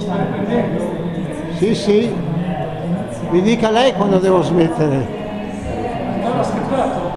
Sì, sì, mi dica lei quando devo smettere.